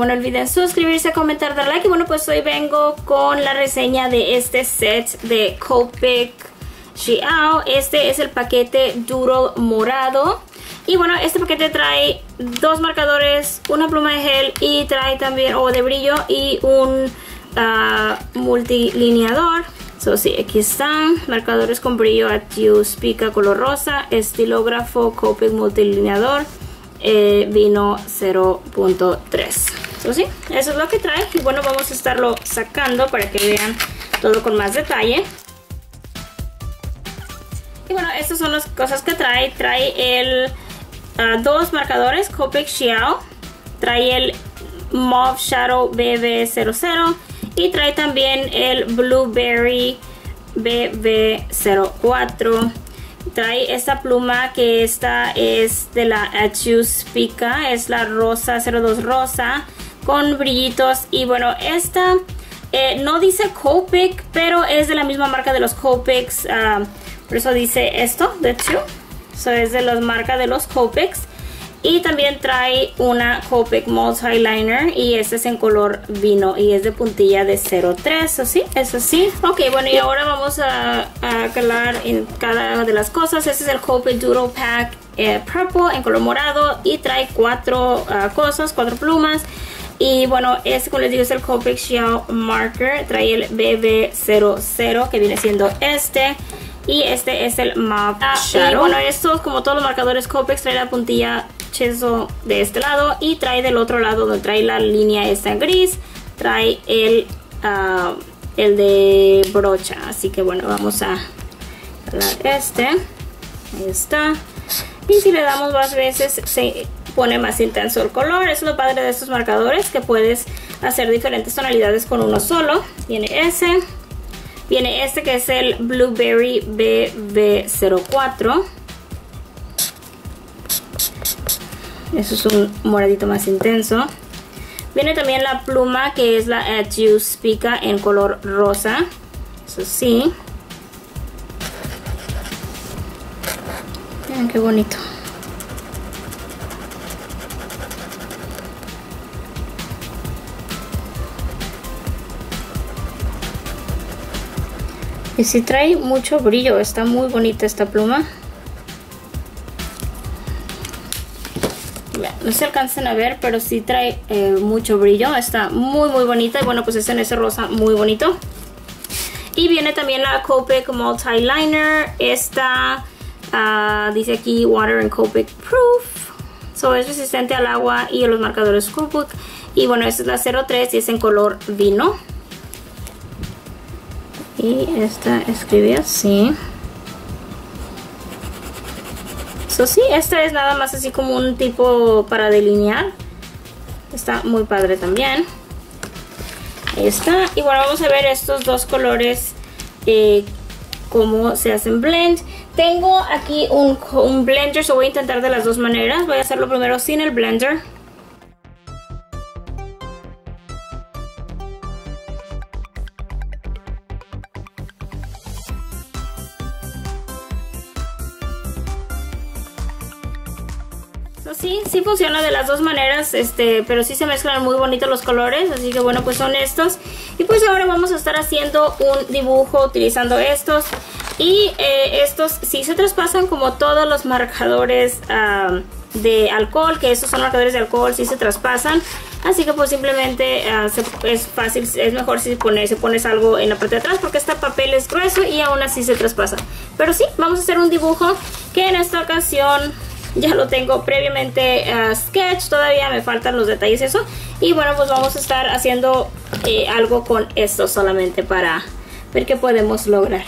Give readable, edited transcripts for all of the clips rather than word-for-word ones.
bueno, no olviden suscribirse, comentar, dar like. Y bueno, pues hoy vengo con la reseña de este set de Copic Xiao. Este es el paquete Doodle morado. Y bueno, este paquete trae dos marcadores, una pluma de gel y trae también, de brillo, y un multilineador. So, sí, aquí están, marcadores con brillo At-You Spica color rosa, estilógrafo Copic multilineador, vino 0.3. So, sí, eso es lo que trae. Y bueno, vamos a estarlo sacando para que vean todo con más detalle. Y bueno, estas son las cosas que trae. Trae el dos marcadores Copic Xiao, trae el Mauve Shadow BB00 y trae también el Blueberry BB04. Trae esta pluma, que esta es de la At-You Spica, es la rosa 02 rosa con brillitos. Y bueno, esta no dice Copic, pero es de la misma marca de los Copics, por eso dice esto, de At-You. So, es de las marcas de los Copics. Y también trae una Copic Multiliner, y este es en color vino y es de puntilla de 03, ¿o sí? Eso sí. Ok, bueno, y ahora vamos a calar en cada una de las cosas. Este es el Copic Doodle Pack Purple en color morado y trae cuatro plumas. Y bueno, este, como les digo, es el Copic Xiao Marker. Trae el BB00, que viene siendo este. Y este es el Mauve Shadow. Y bueno, estos, como todos los marcadores Copic, trae la puntilla chisel de este lado y trae del otro lado, donde trae la línea esta en gris, trae el de brocha. Así que bueno, vamos a calar este. Ahí está. Y si le damos más veces se pone más intenso el color. Eso es lo padre de estos marcadores, que puedes hacer diferentes tonalidades con uno solo. Viene ese. Viene este, que es el Blueberry BB04. Eso es un moradito más intenso. Viene también la pluma, que es la At-You Spica en color rosa. Eso sí. Miren qué bonito. Y sí trae mucho brillo, está muy bonita esta pluma. No se alcanzan a ver, pero sí trae mucho brillo, está muy bonita. Y bueno, pues es en ese rosa muy bonito. Y viene también la Copic Multiliner. Esta dice aquí Water and Copic Proof. So, es resistente al agua y a los marcadores Copic. Y bueno, esta es la 03 y es en color vino. Y esta escribe así. So, sí, esta es nada más así como un tipo para delinear. Está muy padre también. Ahí está. Y bueno, vamos a ver estos dos colores, cómo se hacen blend. Tengo aquí un blender, so voy a intentar de las dos maneras. Voy a hacerlo primero sin el blender. Sí funciona de las dos maneras, pero sí se mezclan muy bonitos los colores, así que bueno, pues son estos. Y pues ahora vamos a estar haciendo un dibujo utilizando estos. Y estos sí se traspasan como todos los marcadores de alcohol, que estos son marcadores de alcohol, sí se traspasan. Así que pues simplemente es fácil, es mejor si pones algo en la parte de atrás, porque este papel es grueso y aún así se traspasa. Pero sí, vamos a hacer un dibujo que en esta ocasión ya lo tengo previamente sketch, todavía me faltan los detalles y eso. Y bueno, pues vamos a estar haciendo algo con esto solamente para ver qué podemos lograr.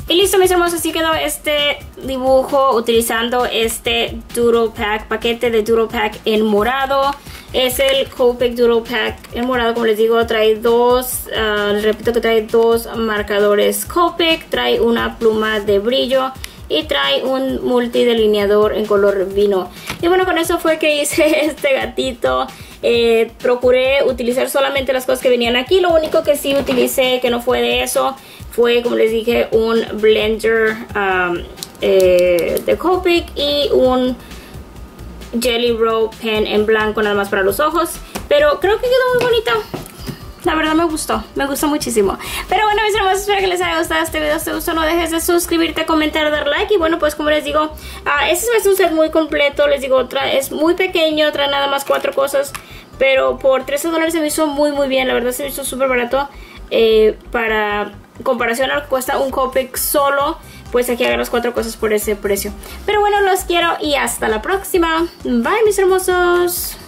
Y listo, mis hermosos, así quedó este dibujo utilizando este Doodle Pack, paquete de Doodle Pack en morado. Es el Copic Doodle Pack en morado, como les digo, trae dos, les repito que trae dos marcadores Copic, trae una pluma de brillo y trae un multidelineador en color vino. Y bueno, con eso fue que hice este gatito. Procuré utilizar solamente las cosas que venían aquí. Lo único que sí utilicé, que no fue de eso, fue, como les dije, un blender de Copic y un Jelly Roll pen en blanco nada más para los ojos. Pero creo que quedó muy bonito. La verdad me gustó muchísimo. Pero bueno, mis hermosos, espero que les haya gustado este video. Si te gustó, no dejes de suscribirte, comentar, dar like. Y bueno, pues como les digo, este es un set muy completo. Les digo, es muy pequeño, trae nada más 4 cosas. Pero por $13 se me hizo muy bien. La verdad se me hizo súper barato. Para comparación a lo que cuesta un Copic solo, pues aquí hagan las 4 cosas por ese precio. Pero bueno, los quiero y hasta la próxima. Bye, mis hermosos.